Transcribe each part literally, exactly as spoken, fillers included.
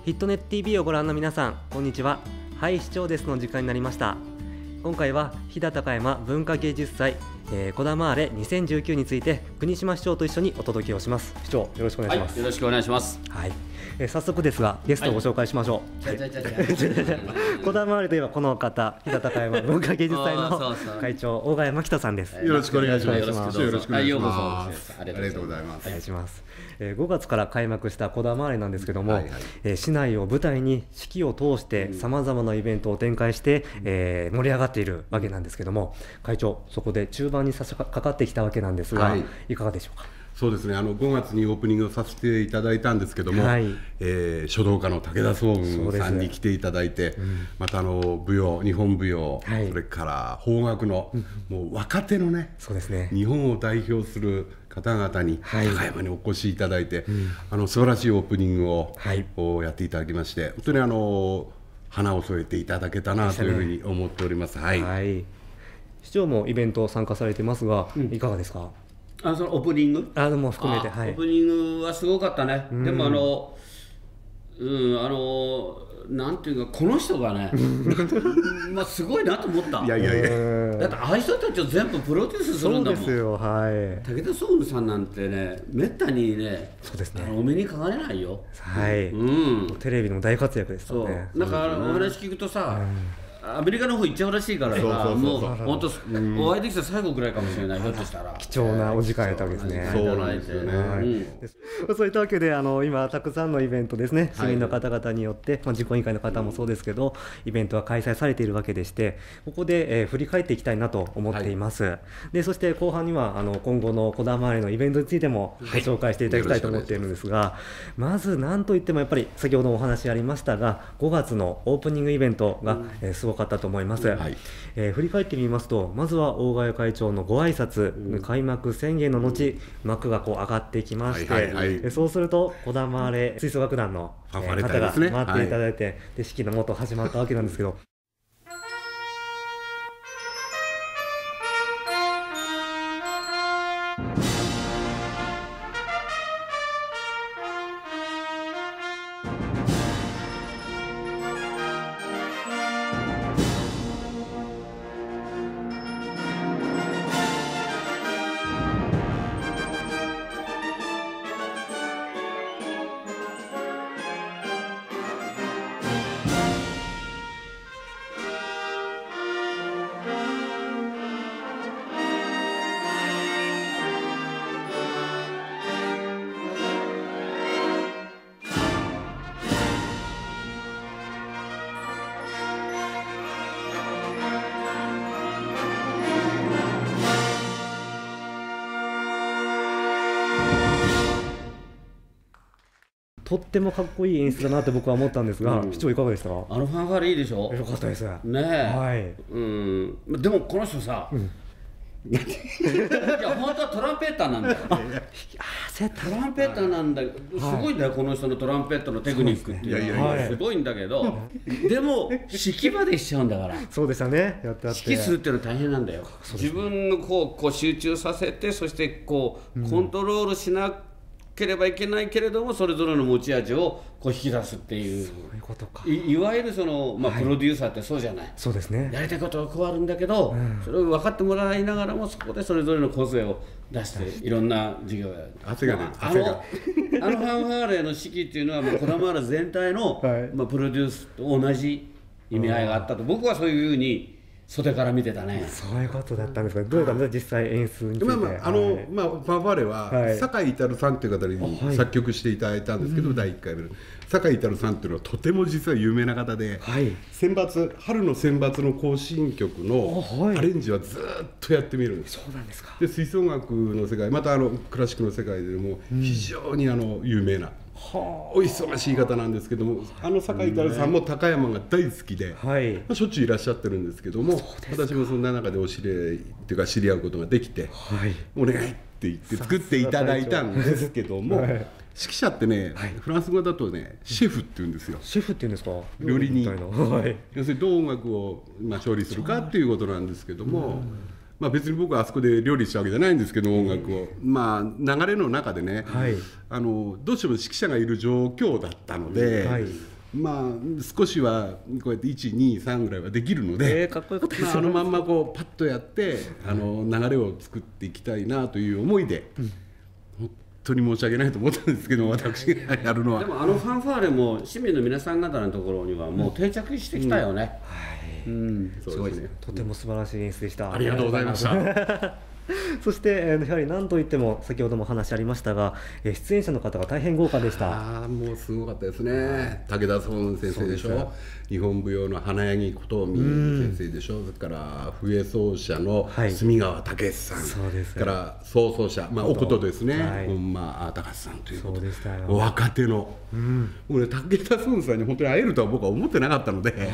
ヒットネット ティーブイ をご覧の皆さん、こんにちは。はい市長ですの時間になりました。今回は飛騨高山文化芸術祭、えー、こだまあれにせんじゅうきゅうについて国島市長と一緒にお届けをします。市長、よろしくお願いします。 はい、よろしくお願いします。 はい、えー、早速ですがゲストをご紹介しましょう。はい、こだまあれといえばこの方、飛騨高山文化芸術祭の会長大賀山北さんです。 よろしくお願いします。 よろしくよろしくお願いします。 ありがとうございます。 お願いします。えー、ごがつから開幕したこだまあれなんですけども、はいはい、えー、市内を舞台に四季を通してさまざまなイベントを展開して、うん、えー、盛り上がっているわけなんですけども、会長、そこで中盤に差し掛かってきたわけなんですが、はい、いかがでしょうか。 そうですね、あのごがつにオープニングをさせていただいたんですけども、はい、えー、書道家の武田総雲さんに来ていただいて、うん、またあの舞踊、日本舞踊、はい、それから邦楽の、うん、もう若手のね、そうですね、日本を代表する方々に、はい、高山にお越しいただいて、うん、あの素晴らしいオープニングを、はい、やっていただきまして、本当にあの花を添えていただけたなというふうに思っております。はい、はい、 市長もイベント参加されてますが、うん、いかがですか。 あ、そのオープニングあでも含めて、はい、 オープニングはすごかったね。でもあの、うん、あのなんていうか、この人がねまあすごいなと思った。 いやいやいや、 だってああいう人たちを全部プロデュースするんだもん。 そうですよ、はい、 武田総雲さんなんてね、めったにね、そうですね、お目にかかれないよ。 はい、うん、テレビの大活躍ですよね。 そうなんかお話聞くとさ、アメリカの方行っちゃうらしいからさ、もう本当お会いできた最後ぐらいかもしれない、ひょっとしたら貴重なお時間やったわけですね。 そうなんですよね。 そういったわけで、あの今たくさんのイベントですね、市民の方々によって、まあ、実行委員会の方もそうですけど、イベントは開催されているわけでして、ここで、えー、振り返っていきたいなと思っています。はい、でそして後半にはあの今後のこだまあれのイベントについてもご紹介していただきたいと思っているんですが、はい、まず何といってもやっぱり先ほどお話ありましたが、ごがつのオープニングイベントが、うん、えー、すごかったと思います。はい、えー、振り返ってみますと、まずは大賀会長のご挨拶、うん、開幕宣言の後、幕がこう上がってきまして、はいはいはい、そうするとこだまあれ吹奏楽団の、えー、方が待っていただいて、はい、で式の下始まったわけなんですけど、とってもかっこいい演出だなって僕は思ったんですが、うん、市長いかがでしたか。 あのファンファーレいいでしょ。 よかったですね。 はい、うん、でもこの人さ、うん、いや本当はトランペッターなんだよ。あトランペッターなんだけど、すごいんだよ、この人のトランペットのテクニックっていうのはすごいんだけど、でも指揮までしちゃうんだから。 そうでしたね。やってやって指揮するっていうのは大変なんだよ。自分のこうこう集中させて、そしてこうコントロールしなければいけないけれども、それぞれの持ち味をこう引き出すっていう、 そういうことか。 い, いわゆるその、まあ、プロデューサーってそうじゃない、はい、 そうですね。 やりたいことはこうあるんだけど、うん、それを分かってもらいながらも、そこでそれぞれの個性を出していろんな授業をやる。 汗が出る、 まあ、あのあのファンファーレの指揮っていうのはもうこだまあれ全体の、はい、まあ、プロデュースと同じ意味合いがあったと僕はそういうふうに袖から見てたね。 そういうことだったんですか。どういうか実際演出について。 まあまあ、あの、はい、まあ、ファンファーレは、はい、酒井至さんという方に作曲していただいたんですけど、はい、だいいっかいめの酒井至さんというのはとても実は有名な方で、はい、選抜春の選抜の行進曲のアレンジはずっとやってみるんです。 そうなんですか。 で吹奏楽の世界、またあのクラシックの世界でも非常にあの有名な、うん、お忙しい方なんですけども、あの酒井至さんも高山が大好きで、はい、まあ、しょっちゅういらっしゃってるんですけども、私もそんな中でお知り合いっていうか知り合うことができて、はい、お願いって言って作っていただいたんですけども、はい、指揮者ってね、はい、フランス語だとねシェフって言うんですよ。 シェフって言うんですか。 料理人、 はい、 要するにどう音楽を、まあ、調理するかっていうことなんですけども、まあ、別に僕はあそこで料理したわけじゃないんですけど、音楽を、まあ、流れの中でね、はい、あのどうしても指揮者がいる状況だったので、はい、 まあ少しはこうやっていちにさんぐらいはできるので、 えー、かっこよかったです、 まあ、あのまんまこうパッとやってあの流れを作っていきたいなという思いで、うん、本当に申し訳ないと思ったんですけど、私がやるのは。 でもあのファンファーレも市民の皆さん方のところにはもう定着してきたよね。 うん、はい、うん、 そうですね。 とても素晴らしい演出でした。 ありがとうございました。 そしてやはり何といっても先ほども話ありましたが、出演者の方が大変豪華でした。 ああ、もうすごかったですね。武田壮先生でしょ、日本舞踊の花柳琴美先生でしょ、それから笛奏者の住川武さん、はい、そうです、から奏奏者、まあ、おことですね、はい、本間隆さんということで、若手の、うん、もうね、武田壮さんに本当に会えるとは僕は思ってなかったので、はい、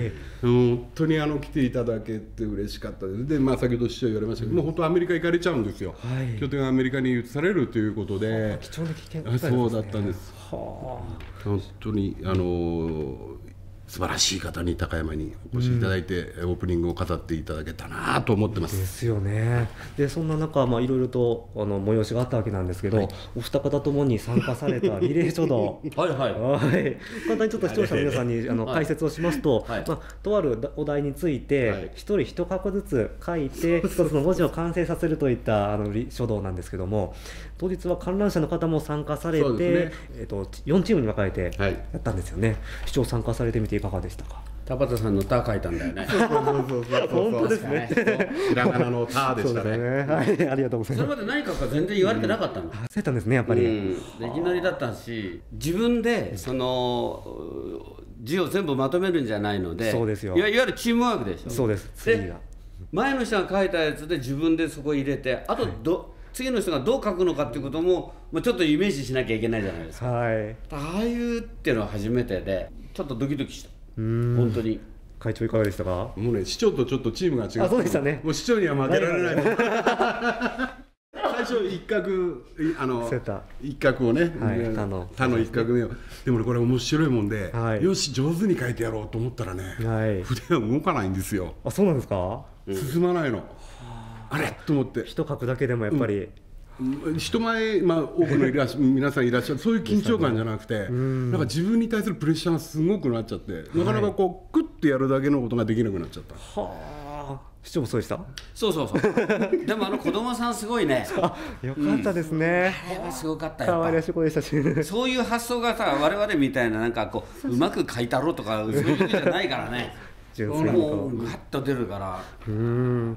本当にあの来ていただけて嬉しかったです。で、まあ、先ほど師匠言われましたけど、うん、もう本当アメリカ行かれちゃうんですよ、はい、拠点がアメリカに移されるということで、 貴重な経験だったんですね。 そうだったんです。はあ、本当にあのー素晴らしい方に高山にお越しいただいて、うん、オープニングを飾っていただけたなと思ってます。 ですよね。でそんな中、まあ、いろいろとあの催しがあったわけなんですけど、はい、お二方ともに参加されたリレー書道はいはい、はい、 簡単にちょっと視聴者の皆さんにあの解説をしますと、はい、まあ、とあるお題について一人一画ずつ書いて一つの文字を完成させるといったあの書道なんですけども、当日は観覧者の方も参加されて、ね、えー、とよんチームに分かれてやったんですよね、はい、市長参加されてみていかがでしたか。 田畑さんの「た」書いたんだよね。 本当ですね。 ひらがなの「た」でしたね。 はい、ありがとうございます。 それまで何書くか全然言われてなかったの。 そうやったんですね、やっぱり。 うん、いきなりだったし、自分でその字を全部まとめるんじゃないので、 そうですよ。 いわゆるチームワークでしょ。 そうです。次が前の人が書いたやつで自分でそこ入れて、あとど、はい、次の人がどう書くのかっていうことも、まあ、ちょっとイメージしなきゃいけないじゃないですか。はい、ああいうっていうのは初めてで、ちょっとドキドキした。本当に。 会長いかがでしたか。 もうね、市長とちょっとチームが違う。 あ、そうでしたね。 もう市長には負けられない。最初一画、あの一画をね、はい、他の他の一画目を、でもこれ面白いもんで、はい、よし上手に書いてやろうと思ったらね、はい、筆が動かないんですよ。 あ、そうなんですか。 進まないの。あれと思って。 一書くだけでもやっぱり。うん人前、まあ、多くのいらっしゃ皆さんいらっしゃる、そういう緊張感じゃなくて、なんか自分に対するプレッシャーがすごくなっちゃって、なかなかこうクッてやるだけのことができなくなっちゃった。 はあ、市長もそうでした。 そうそうそう。でもあの子供さんすごいね。 あ、よかったですね。 あれはすごかったよ。 可愛らしい子でしたし。 そういう発想がさ、我々みたいななんかこううまく書いたろうとかそういうのじゃないからね。もうガッと出るから。 うん。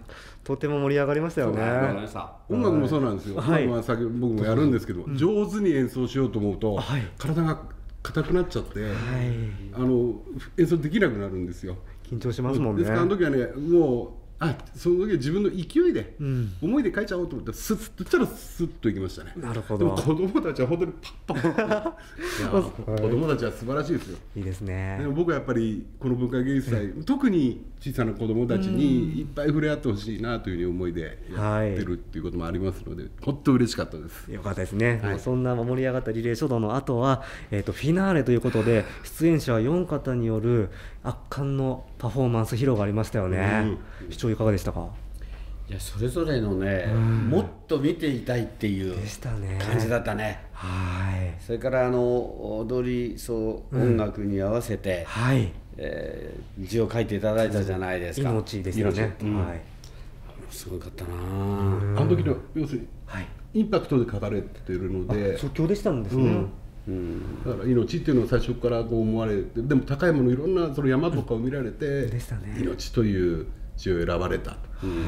とても盛り上がりましたよね。 音楽もそうなんですよ。音楽は先僕もやるんですけど、上手に演奏しようと思うと体が硬くなっちゃって、あの演奏できなくなるんですよ。 緊張しますもんね。 ですからあの時はね、もうあ、その時は自分の勢いで、うん、思いで書いちゃおうと思ってスッとしたらスッといきましたね。 なるほど。 でも子供たちは本当にパッパッ子供たちは素晴らしいですよ。 いいですね。 でも僕はやっぱりこの文化芸術祭、うん、特に小さな子供たちにいっぱい触れ合ってほしいなという思いでやってるっていうこともありますので、本当嬉しかったです。 よかったですね。はい、そんな盛り上がったリレー書道の後は、えーと、フィナーレということで出演者はよん方による圧巻のパフォーマンス披露がありましたよね。うん、市長いかがでしたか。 いや、それぞれのね、もっと見ていたいっていう感じだったね。はい。それからあの踊りそう音楽に合わせて、うん、はい、えー、字を書いていただいたじゃないですか。 命ですよね。うん、はい。 すごかったな。 あの時の要するに、はい、インパクトで書かれているので、 即興でしたんですね。うんうん、だから命っていうのを最初からこう思われて、でも高いものいろんなその山とかを見られて、うん、でしたね、命という字を選ばれた、うん、はい、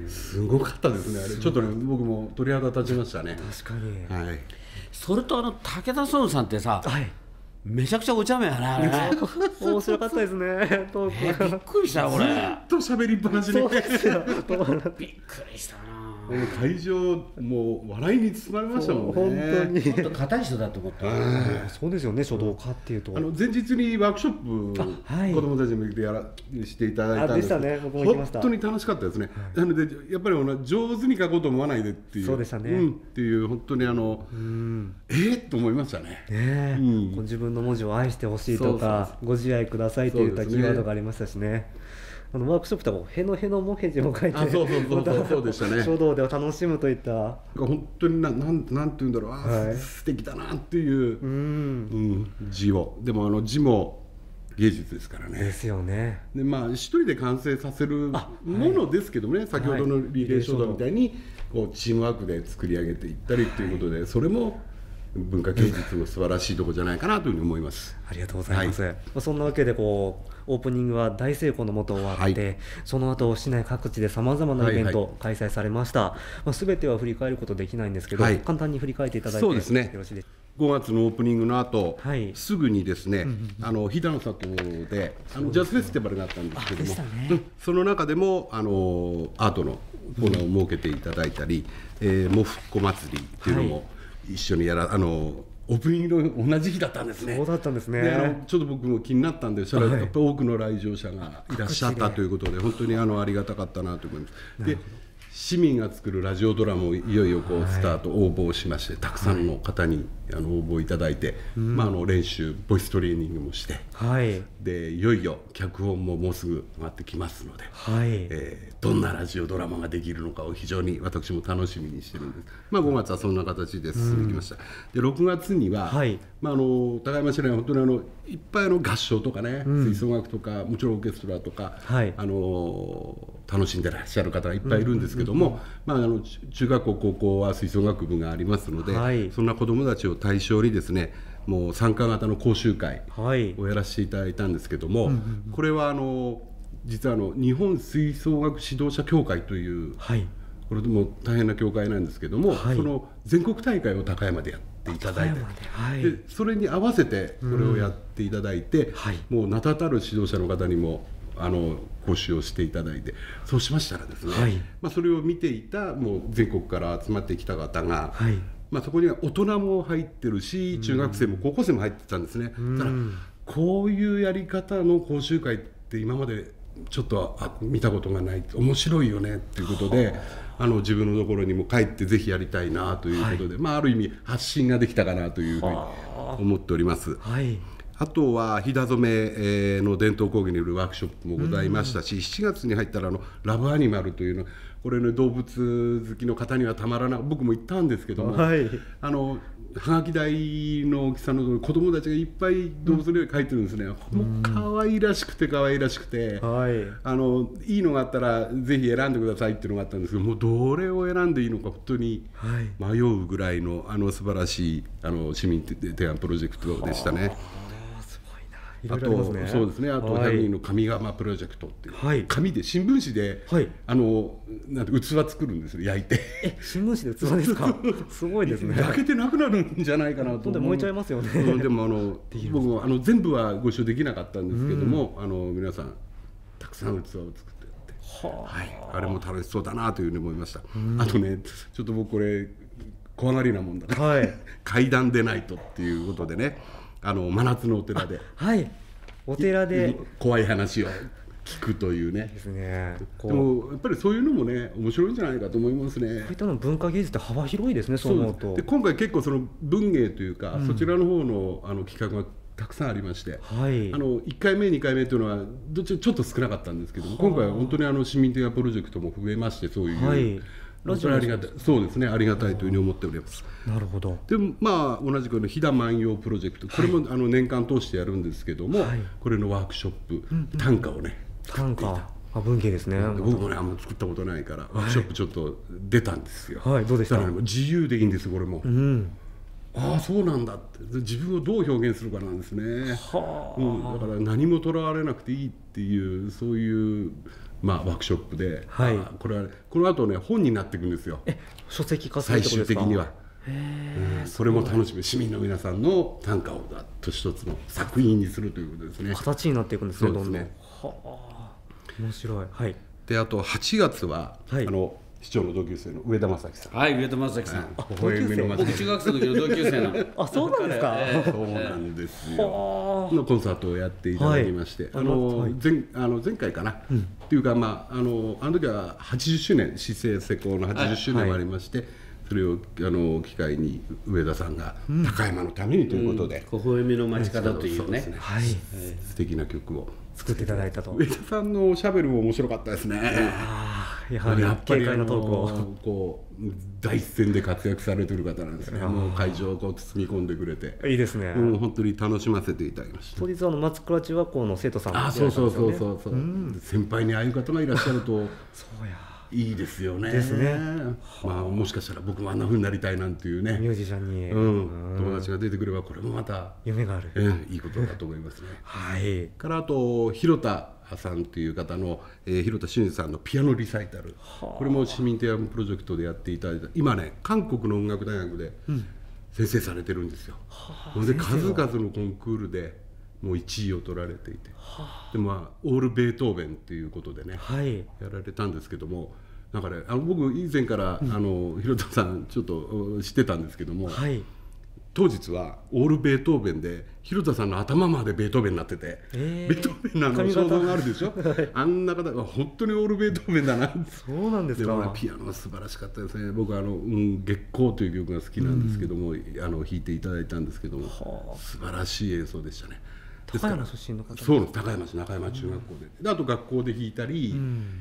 すごかったですね。あれちょっとね、僕も鳥肌立ちましたね。 確かに、はい、 それとあの武田壮さんってさ、はい、めちゃくちゃお茶目やな、あれね。 面白かったですね。トーク、えー、びっくりした俺。 ずっと喋りっぱなしで。 びっくりしたな。 会場もう笑いに包まれましたもんね。 本当に。 ちょっと硬い人だと思った。 そうですよね、書道家っていうと。 あの前日にワークショップ、はい、子供たちに向けてやらしていただいたんですけど、ね、僕も行きました。本当に楽しかったですね。はい、なのでやっぱり上手に書こうと思わないでっていう。 そうでしたね。 うん、っていう本当にあの、うん、えー、と思いましたね。 ね、うん、自分の文字を愛してほしいとか、ご自愛くださいといったキーワードがありましたしね。 あのワークショップとかへのへのもへじも書いて、 あ、そうそうそうそうそうでしたね。 書道で楽しむといった本当にななんなんていうんだろう、あ、はい、素敵だなっていう、うん、うん、字をでもあの字も芸術ですからね。 ですよね。 でまあ一人で完成させるものですけどもね、はい、先ほどのリレー書道みたいにこうチームワークで作り上げていったりっていうことで、はい、それも文化芸術の素晴らしいところじゃないかなというふうに思います。 ありがとうございます。はい、そんなわけでこうオープニングは大成功のもと終わって、はい、その後市内各地でさまざまなイベント開催されました。はいはい、まあ、全ては振り返ることできないんですけど、はい、簡単に振り返っていただいてよろしいですか。そうですね、 ごがつのオープニングの後、はい、すぐにですね、あの飛騨の里であのジャズフェスティバルがあったんですけども、ね、うん、その中でもあのアートのコーナーを設けていただいたり、うん、えー、もふっこ祭りっていうのも一緒にやら、はい、あのオープニングの同じ日だったんですね。 そうだったんですね。 であのちょっと僕も気になったんで、それはやっぱり多くの来場者がいらっしゃったということで、本当にあのありがたかったなと思います。で市民が作るラジオドラマをいよいよこうスタート、応募しまして、たくさんの方にあの応募いただいて、まあ、あの練習ボイストレーニングもして、はい、でいよいよ脚本ももうすぐ待ってきますので、はい、えー、どんなラジオドラマができるのかを非常に私も楽しみにしてるんです。まあ、ごがつはそんな形で進んできました。でろくがつには、はい、まあ、あの高山市内は本当にあのいっぱいの合唱とかね、うん、吹奏楽とかもちろんオーケストラとか、はい、あの楽しんでらっしゃる方がいっぱいいるんですけども、まあ、あの中学校高校は吹奏楽部がありますので、はい、そんな子どもたちを対象にですね、もう参加型の講習会をやらせていただいたんですけども、はい、これはあの実はあの日本吹奏楽指導者協会という、はい、これでも大変な協会なんですけども、はい、その全国大会を高山でやっていただいて、はい、でそれに合わせてこれをやっていただいて、うん、はい、もう名だたる指導者の方にもあの講習をしていただいて、そうしましたらですね、はい、まあ、それを見ていたもう全国から集まってきた方が、はい、まあ、そこには大人も入ってるし、中学生も高校生も入ってたんですね。だからこういうやり方の講習会って今までちょっとあ見たことがない、面白いよねっていうことで、あの自分のところにも帰ってぜひやりたいなということで、はい、まあ、ある意味発信ができたかなというふうに思っております。はい、あとは飛騨染めの伝統工芸によるワークショップもございましたし、しちがつに入ったらあのラブアニマルというの、これね、動物好きの方にはたまらない、僕も行ったんですけども、はい、あのはがき台の大きさの子供たちがいっぱい動物の絵描いてるんですね。うん、もう可愛らしくて可愛らしくて、はい、あのいいのがあったらぜひ選んでくださいっていうのがあったんですけど、もうどれを選んでいいのか本当に迷うぐらいの、あの素晴らしいあの市民提案プロジェクトでしたね。あと、ね、そうですね、あとひゃくにんの紙窯プロジェクトっていう、はい、紙で新聞紙で、はい、あのなんて器作るんですよ、焼いて。 え、新聞紙で器ですか。すごいですね。 焼けてなくなるんじゃないかなと思う。 燃えちゃいますよね。 でもあの僕もあの全部はご一緒できなかったんですけども、うん、あの皆さんたくさん器を作ってやって、はあ、はい、あれも楽しそうだなというふうに思いました。うん、あとね、ちょっと僕これ怖がりなもんだね、はい、階段でないとっていうことでね、あの真夏のお寺で、 はい、お寺で怖い話を聞くというね。 ですね。 でもやっぱりそういうのもね、面白いんじゃないかと思いますね。 こういったの文化芸術って幅広いですね。そう思うと。 で今回結構その文芸というか、うん、そちらの方のあの企画がたくさんありまして、はい、あのいっかいめにかいめというのはどっちちょっと少なかったんですけども、今回は本当にあの市民的なプロジェクトも増えまして、そういう、はい、ラジオありがたい、そうですね、ありがたいというふうに思っております。 なるほど。 でもまあ同じくの飛騨万葉プロジェクト、これもあの年間通してやるんですけども、はい、これのワークショップ、うんうん、短歌をね、 短歌、あ、文芸ですね。 僕もね、あんま作ったことないから、ワークショップちょっと出たんですよ。 はい、どうでした？ だから自由でいいんです、これも。うん、ああそうなんだって、自分をどう表現するかなんですね。はあ、うん、だから何もとらわれなくていいっていう、そういうまあ、ワークショップで、はい、これはこの後ね、本になっていくんですよ。 え、書籍化するってことですか？ 最終的には。へ、うん、それも楽しみ、市民の皆さんの短歌をと一つの作品にするということですね。 形になっていくんですね。そうですね。はあ、面白い。はい。 で、あとはちがつは、はい、あの市長の同級生の上田正樹さん。 はい、上田正樹さん。 あ、同級生。 僕中学生の時の同級生の。 あ、そうなんですか。 そうなんですよ。のコンサートをやっていただきまして、あの前あの前回かな。っていうか、まああのあの時ははちじゅっしゅうねん、市政施行のはちじゅっしゅうねんもありまして、 それをあの機会に上田さんが高山のためにということで、 微笑みの街角というね、 はい、 素敵な曲を作っていただいたと。 上田さんのおしゃべりも面白かったですね。 あやはり軽快なトークをこう第一線で活躍されてる方なんですね。もう会場をこう包み込んでくれていいですね。 もう本当に楽しませていただきました。 当日あの松倉中学校の生徒さんもいらっしゃあるんですよね。 そうそうそうそうそう、うん、先輩にああいう方がいらっしゃるとそうやいいですよね。 ですね。 まあもしかしたら僕もあんな風になりたいなんていうねミュージシャンに、 うん、友達が出てくればこれもまた夢がある、 えー、いいことだと思いますね。 はいからあと広田さんという方の、えー、広田俊二さんのピアノリサイタル、これも市民提案プロジェクトでやっていただいた今ね韓国の音楽大学で先生されてるんですよ。うん、で数々のコンクールでもういちいを取られていて、でまあオールベートーベンということでね、はい、やられたんですけども、なんかねあの僕以前から、うん、あの広田さんちょっと知ってたんですけども、はい、当日はオールベートーベンで広田さんの頭までベートーベンになってて、えー、ベートーベンのあの肖像があるでしょあんな方が本当にオールベートーベンだなそうなんですか。 でも、ね、ピアノは素晴らしかったですね。僕はあの、うん、月光という曲が好きなんですけども、うん、あの弾いていただいたんですけども、素晴らしい演奏でしたね。 高山出身の方ですか。 そうです。高山市中山中学校で、うん、であと学校で弾いたり、うん、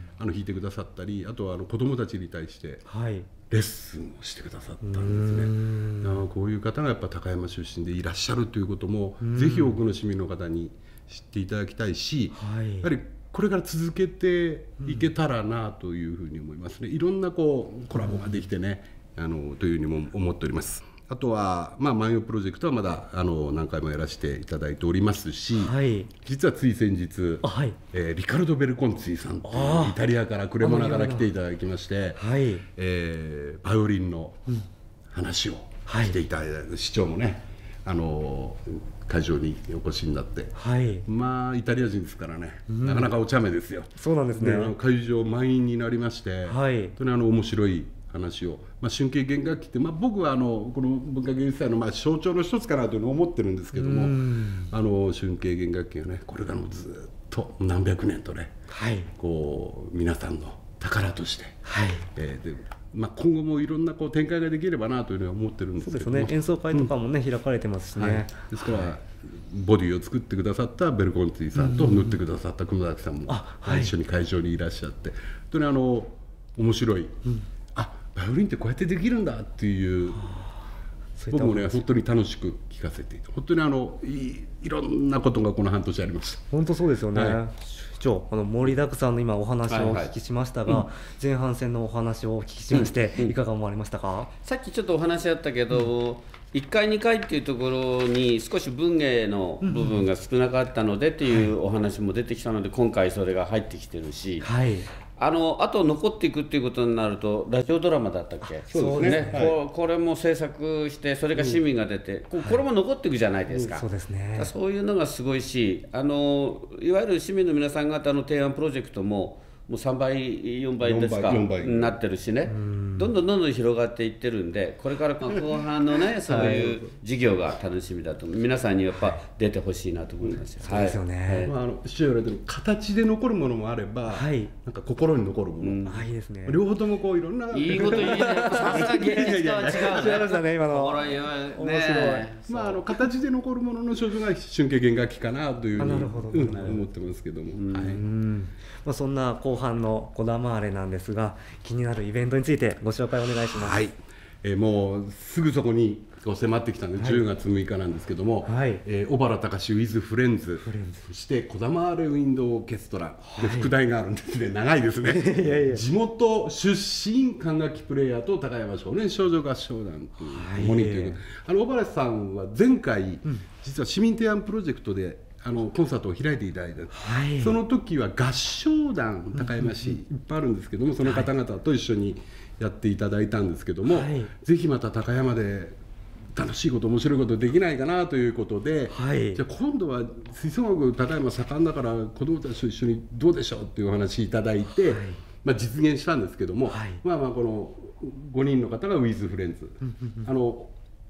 あの弾いてくださったり、あとはあの子どもたちに対してレッスンをしてくださったんですね。だからこういう方がやっぱ高山出身でいらっしゃるということも、うん、ぜひ多くの市民の方に知っていただきたいし、はい、やはりこれから続けていけたらなというふうに思いますね。いろんなこうコラボができてね、あのというふうにも思っております。あとは、まあ、万葉プロジェクトはまだあの何回もやらせていただいておりますし、はい、実はつい先日、はい、えー、リカルド・ベルコンツィさんというイタリアからクレモナから来ていただきまして、はい、えー、バイオリンの話をしていただいた、うん、市長もねあの会場にお越しになって、はい、まあイタリア人ですからね、うん、なかなかお茶目ですよ。 そうなんですね。 で会場満員になりまして、はい、本当にあの面白い話を、まあ、春景弦楽器って、まあ、僕はあのこの文化芸術祭のまあ象徴の一つかなというのを思ってるんですけども、あの春景弦楽器がねこれからもずっと何百年とね、はい、こう皆さんの宝として、はい、えー、でまあ、今後もいろんなこう展開ができればなというのは思ってるんですけども、 そうですね、演奏会とかもね、うん、開かれてますしね、はい、 ですから、はい、ボディを作ってくださったベルコンティさんと縫ってくださった熊崎さんも、はい、一緒に会場にいらっしゃって、本当にあの面白い、うん、あバイオリンってこうやってできるんだっていう、僕もね本当に楽しく聴かせていて、本当にあの い, いろんなことがこの半年ありました。 本当そうですよね、はい、市長あの盛りだくさんの今お話をお聞きしましたが、はいはい、前半戦のお話をお聞きしまして、うん、いかが思われましたか。 さっきちょっとお話あったけど、うん、いっかいにかいっていうところに少し文芸の部分が少なかったのでっていうお話も出てきたので、今回それが入ってきてるし、はい、あのあと残っていくっていうことになるとラジオドラマだったっけ。 そうですね、 はい、こ, これも制作してそれが市民が出て、うん、こ, これも残っていくじゃないですか、はい、 そうですね、 そういうのがすごいし、あのいわゆる市民の皆さん方の提案プロジェクトももうさんばいよんばいですかなってるしね、どんどんどんどん広がっていってるんで、これから後半のねそういう事業が楽しみだと思う。皆さんにやっぱ出てほしいなと思いますよ。 そうですよね、はい、 まあ、あの市長言われてる形で残るものもあれば、はい、なんか心に残るもの、うん、 あ、いいですね、 両方ともこういろんな、 いいこと言うね。さすが現実とは違うね。 違いましたね今の。 面白い、 まああの形で残るものの象徴が春景弦楽器かなというふうに、うん、思ってますけども、うん、はい、 まあ、そんな後半のこだまわれなんですが、気になるイベントについてご紹介お願いします。 はい、えー、もうすぐそこにこう迫ってきたので、はい、じゅうがつむいかなんですけども、はい、えー、小原隆 with フレンズ、そしてこだまわれウィンドウオーケストラで、はい、副題があるんですね。長いですね。いやいや、地元出身管楽器プレイヤーと高山少年少女合唱団という共にということ、あの小原さんは前回、うん、実は市民提案プロジェクトであのコンサートを開いていただいた、はい、その時は合唱団高山市、うん、いっぱいあるんですけども、その方々と一緒にやっていただいたんですけども、はい、ぜひまた高山で楽しいこと面白いことできないかなということで、はい、じゃあ今度は吹奏楽高山盛んだから子どもたちと一緒にどうでしょうっていうお話いただいて、はい、まあ、実現したんですけども、はい、まあまあこのごにんの方がウィズフレンズ、あの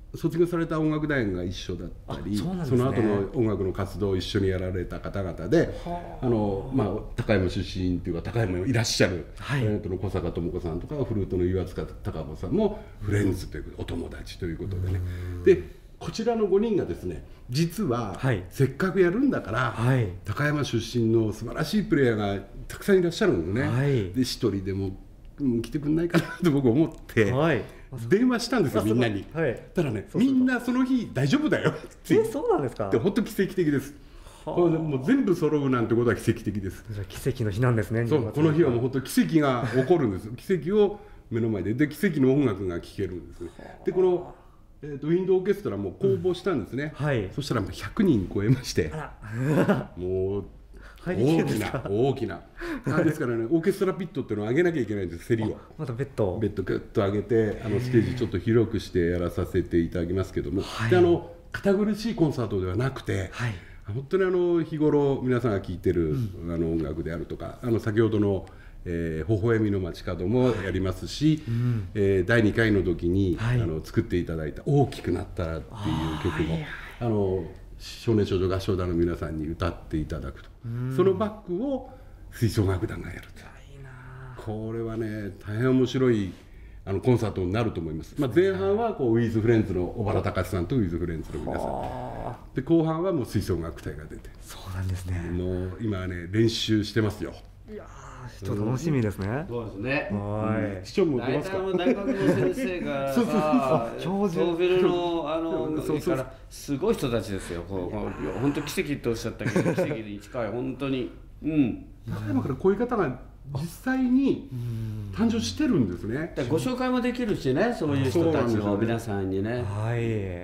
卒業された音楽大学が一緒だったり、 そ, ね、その後の音楽の活動を一緒にやられた方々で、あの、まあ、高山出身というか高山にいらっしゃる、はい、の小坂智子さんとかフルートの岩塚孝子さんもフレンズというお友達ということでね。でこちらのごにんがですね、実は、はい、せっかくやるんだから、はい、高山出身の素晴らしいプレイヤーがたくさんいらっしゃるんですね、はい、で一人でも、うん、来てくんないかなと僕思って、はい、電話したんですよみんなに、はい、ただねみんなその日大丈夫だよってえそうなんですか。 本当奇跡的です。これもう全部揃うなんてことは奇跡的です。 じゃあ奇跡の日なんですね。 そうこの日はもう本当奇跡が起こるんです奇跡を目の前でで奇跡の音楽が聴けるんですね。でこのえー、とウィンドオーケストラも公募したんですね、うんはい、そしたらひゃくにん超えましてもう大きな大きななんですからねオーケストラピットっていうのを上げなきゃいけないんです。セリをまたベッドベッドグッと上げてあのステージちょっと広くしてやらさせていただきますけども、はい、であの堅苦しいコンサートではなくて、はい、本当にあの日頃皆さんが聴いてる、うん、あの音楽であるとかあの先ほどのえー、微笑みの街角もやりますし、はいうんえー、だいにかいの時に、はい、あの作っていただいた「大きくなったら」っていう曲もあ、あの少年少女合唱団の皆さんに歌っていただくと、そのバックを吹奏楽団がやると。いいなこれはね大変面白いあのコンサートになると思います。まあ、前半はこうウィズフレンズの小原隆さんとウィズフレンズの皆さんで後半はもう吹奏楽隊が出てそうなんですね。 もう今ね練習してますよ。 いやちょっと楽しみですね。 そうですね。 はい。市長も出ますか。 大学の先生がさ、教授、トーフェルのあのそれからすごい人たちですよ。こう本当奇跡っておっしゃったけど奇跡に近い本当に。うん。 今からこういう方が実際に誕生してるんですね。 ご紹介もできるしね、そういう人たちの皆さんにね。 はい。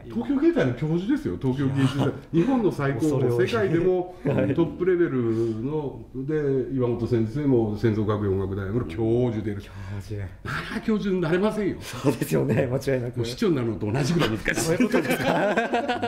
東京芸大の教授ですよ。東京芸術大日本の最高峰、世界でもトップレベルので岩本先生も専属学院音楽大学の教授でいる。教授。なら教授になれませんよ。 そうですよね。間違いなく。 市長になるのと同じぐらい難しい。 そういうことですか。な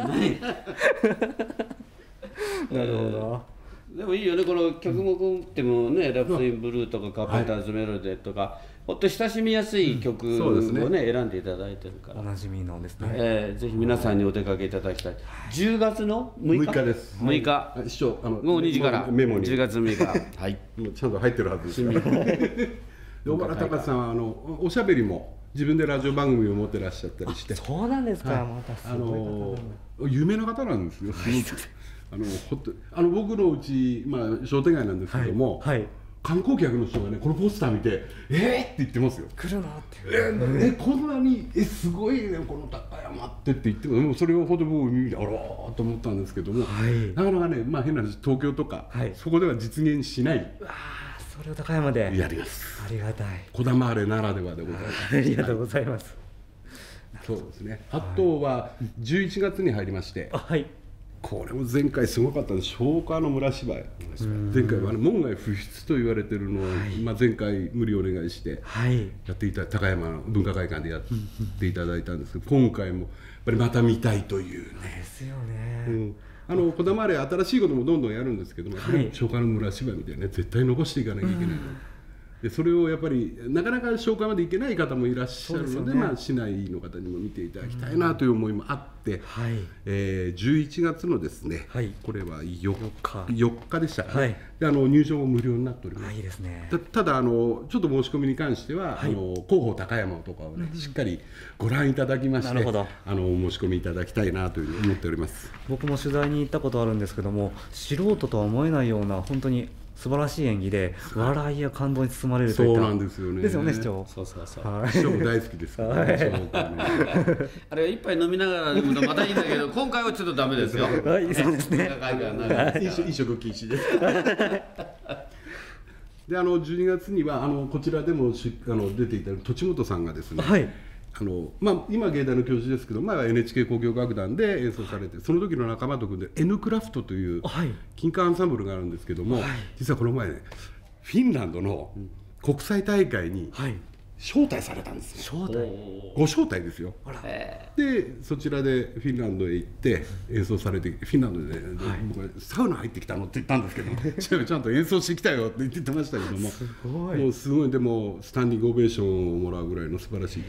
るほど。 でもいいよね、この曲目ってもね、ラプソディブルーとかカーペンターズメロディとか、ほっと親しみやすい曲をね、選んでいただいてるから。 おなじみなんですね。 えー、ぜひ皆さんにお出かけいただきたい。じゅうがつのむいか。 むいかです。 むいか。 市長、あのもうにじからメモに。 じゅうがつむいか。はい。 もうちゃんと入ってるはずです。小原隆さんはあのおしゃべりも自分でラジオ番組を持ってらっしゃったりして。 そうなんですか。またすごい方。 あの有名な方なんですよ。あのほっとあの僕のうち、まあ、商店街なんですけども、はいはい、観光客の人がねこのポスター見て「えー!」って言ってますよ。 来るなってえー、えこんなにえすごいねこの高山ってって言ってもそれをほど僕耳であらーと思ったんですけども、はい、なかなかね、まあ、変な話東京とか、はい、そこでは実現しない。 うわそれを高山でやります。 ありがたい。 こだまあれならではでございます。 ありがとうございます。 そうですね。あとはじゅういちがつに入りまして。 あはい。 これも前回すごかったんです。松下の村芝居前回は、ね、門外不出と言われてるのを、はい、まあ、前回無理お願いしてやっていた高山の文化会館でやっていただいたんですけど今回もやっぱりまた見たいというね。 ですよね、 うん、あのこだまれ新しいこともどんどんやるんですけども、はい、松下の村芝居みたいなね絶対残していかなきゃいけないの、うんでそれをやっぱりなかなか紹介までいけない方もいらっしゃるの で, で、ねまあ、市内の方にも見ていただきたいなという思いもあって、はいえー、じゅういちがつのですね、はい、これはよっか、よっかでしたかね、はい、であの入場も無料になっております。 いいですね。 た, ただあのちょっと申し込みに関しては、はい、あの広報高山とかを、ねうん、しっかりご覧いただきまして、あのお申し込みいただきたいなというふうに思っております。 僕も取材に行ったことあるんですけども素人とは思えないような本当に素晴らしい演技で笑いや感動に包まれるといったそうなんですよね。 ですよね市長。 そうそうそう。 はい、市長も大好きですから、ね。はい、 あれ一杯飲みながら飲むとまたいいんだけど今回はちょっとダメですよ。 はい、そうですね。 飲食禁止です。であのじゅうにがつにはあのこちらでもしあの出ていた土地本さんがですね。はい。あのまあ、今芸大の教授ですけど前は エヌエイチケー 交響楽団で演奏されてその時の仲間と組んで N クラフトという金管アンサンブルがあるんですけども、はい、実はこの前ねフィンランドの国際大会に招待されたんですよ、はい、招待ご招待ですよ。でそちらでフィンランドへ行って演奏されてフィンランドで、ねはい、僕はサウナ入ってきたのって言ったんですけどちゃんと演奏してきたよって言ってましたけどもすごいもうすごいでもスタンディングオベーションをもらうぐらいの素晴らしい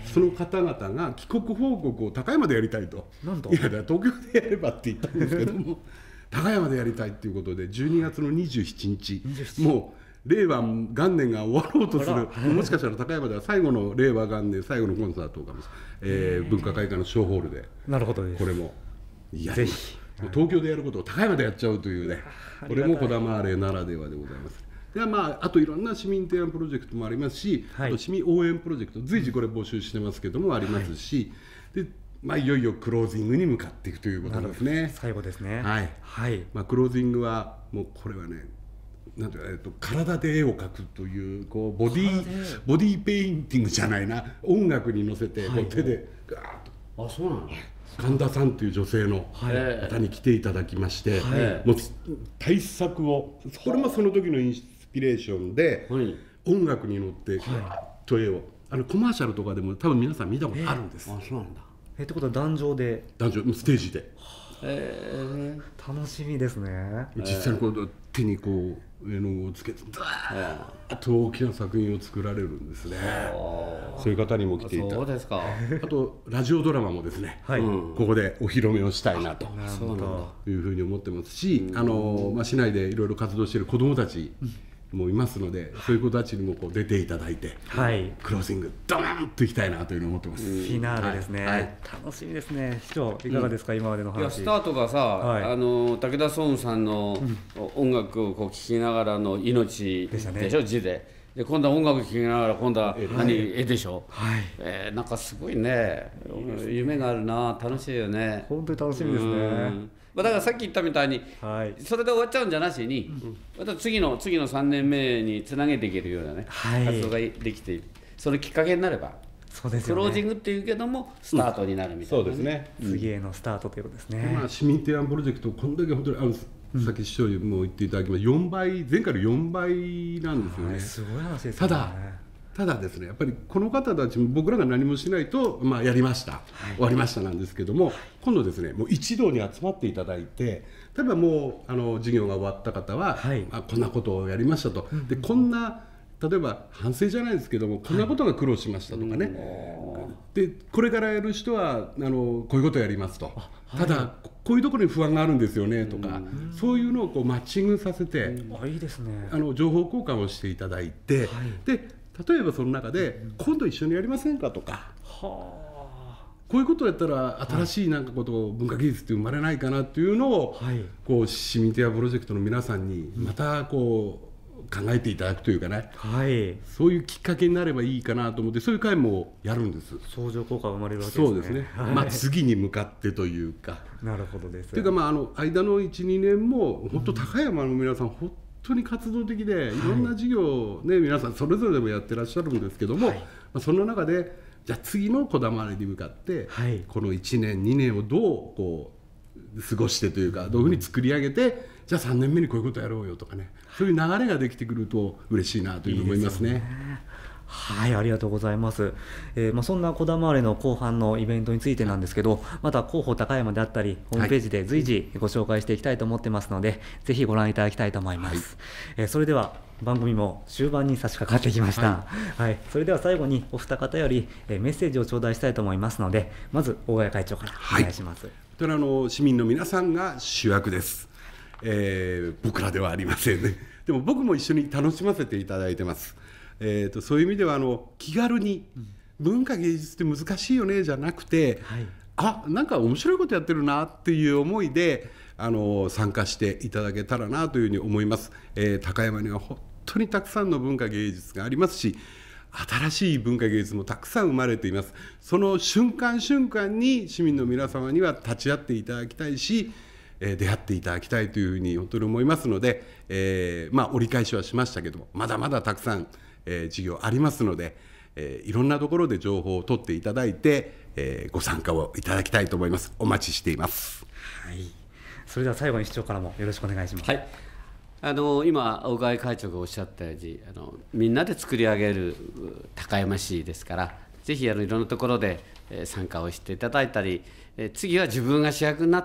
その方々が帰国報告を高山でやりたいと。 なんといやだから東京でやればって言ったんですけども高山でやりたいっていうことでじゅうにがつのにじゅうしちにちもう令和元年が終わろうとするもしかしたら高山では最後の令和元年最後のコンサートかもしれない、えー、文化会館の小ホールでなるほどです。 これもいやぜひ東京でやることを高山でやっちゃうというねこれもこだまあれならではでございます。でまあ、あといろんな市民提案プロジェクトもありますし、はい、あと市民応援プロジェクト随時これ募集してますけどもありますし、はいでまあ、いよいよクロージングに向かっていくということですね。 最後ですね。 はい、はいまあ、クロージングはもうこれはねなんていうか、えっと、体で絵を描くというこうボディボディペインティングじゃないな音楽に乗せて、はい、こう手でガーッと。 あそうなんだ。 神田さんという女性の方に来ていただきまして、はい、もう大作をこれもその時のインスピレーションで、はい、音楽に乗ってガーッと絵をあのコマーシャルとかでも多分皆さん見たことあるんです。 あそうなんだ。 えってことは壇上で壇上ステージで、 えー、楽しみですね。 実際にこう手にこう絵の具をつけてダーッと大きな作品を作られるんですね。そういう方にも来ていただいて、 そうですか。 あとラジオドラマもですね、はい、ここでお披露目をしたいなというふうに思ってますし、あの、まあ、市内でいろいろ活動している子どもたちもいますので、そういう子たちにもこう出ていただいて、はい、クロージングドーンといきたいなというのを思ってます。 フィナーレですね、はいはい、楽しみですね。市長いかがですか、うん、今までの話。 いやスタートがさ、はい、あの武田壮雲さんの音楽をこう聴きながらの命でしょ、でしょ字で。で今度は音楽聴きながら今度は何、はい、絵でしょ、はいえー、なんかすごいね夢があるな。楽しいよね。 本当に楽しみですね。 だからさっき言ったみたいに、はい、それで終わっちゃうんじゃなしに、うん、また次の次のさんねんめにつなげていけるようなね、はい、活動ができている。それきっかけになればそうですよね、クロージングっていうけどもスタートになるみたいな、ねうん、そうですね、 うん、次へのスタートということですね。 まあ、市民提案プロジェクトこんだけ本当にあの、うん、さっき市長にも言っていただきましたよんばい前回のよんばいなんですよね。 すごい話ですね。 ただただですねやっぱりこの方たちも僕らが何もしないと、まあ、やりました、はい、終わりましたなんですけども、はい、今度ですねもう一堂に集まっていただいて例えばもうあの授業が終わった方は、はい、あこんなことをやりましたと、うん、でこんな例えば反省じゃないですけどもこんなことが苦労しましたとかね、はい、でこれからやる人はあのこういうことをやりますと、はい、ただこういうところに不安があるんですよねとか、うん、そういうのをこうマッチングさせて、 うん、いいですね、 あの情報交換をしていただいて、はい、で例えばその中で、うん、今度一緒にやりませんかとか、はあ、こういうことをやったら新しいなんかことを、はい、文化技術って生まれないかなっていうのを、はい、こう市民提案プロジェクトの皆さんにまたこう考えていただくというかね、はい、そういうきっかけになればいいかなと思ってそういう会もやるんです。 相乗効果が生まれるわけですね。 そうですね、はい、まあ、次に向かってというかなるほどです。 というか、まあ、あの間の いちにねんも本当高山の皆さん、うん、本当に活動的でいろんな事業を、ね、皆さんそれぞれでもやってらっしゃるんですけども、はい、まあ、そんな中でじゃあ次のこだまりに向かって、はい、このいちねんにねんをどうこう過ごしてというかどういうふうに作り上げてじゃあさんねんめにこういうことやろうよとかね、そういう流れができてくると嬉しいなというふうに思いますね。いいですよね。 はい、ありがとうございます。えーまあ、そんなこだまわれの後半のイベントについてなんですけど、また広報高山であったりホームページで随時ご紹介していきたいと思ってますので、はい、ぜひご覧いただきたいと思います。はい、えー、それでは番組も終盤に差し掛かってきました。はい、はい、それでは最後にお二方より、えー、メッセージを頂戴したいと思いますので、まず大谷会長からお願いします。はい、 あの市民の皆さんが主役です。えー、僕らではありませんね。でも僕も一緒に楽しませていただいてます。えー、とそういう意味ではあの気軽に、うん、文化芸術って難しいよねじゃなくて、はい、あなんか面白いことやってるなっていう思いであの参加していただけたらなというふうに思います。えー、高山には本当にたくさんの文化芸術がありますし新しい文化芸術もたくさん生まれています。その瞬間瞬間に市民の皆様には立ち会っていただきたいし出会っていただきたいというふうに本当に思いますので、えーまあ、折り返しはしましたけどもまだまだたくさん、えー、事業ありますので、えー、いろんなところで情報を取っていただいて、えー、ご参加をいただきたいと思います。お待ちしています。 はい、それでは最後に市長からもよろしくお願いします。 はい、あの今大川会長がおっしゃったようにあのみんなで作り上げる高山市ですからぜひあのいろんなところで、えー、参加をしていただいたり、えー、次は自分が主役になって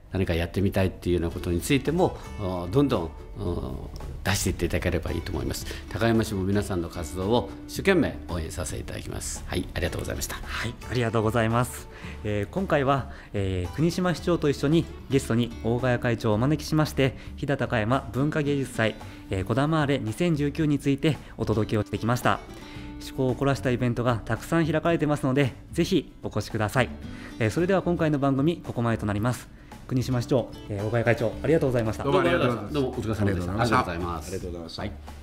何かやってみたいっていうようなことについてもどんどん出していっていただければいいと思います。高山市も皆さんの活動を一生懸命応援させていただきます。はい、ありがとうございました。 はい、ありがとうございます。えー、今回は、えー、国島市長と一緒にゲストに大ヶ谷会長をお招きしまして、飛騨高山文化芸術祭、えー、こだまーれにせんじゅうきゅうについてお届けをしてきました。趣向を凝らしたイベントがたくさん開かれてますので、ぜひお越しください。えー、それでは今回の番組ここまでとなります。国島市長、えー、大ヶ谷会長、ありがとうございました。 どうもありがとうございました。どうもお疲れ様でした。ありがとうございます。 ありがとうございました。 はい。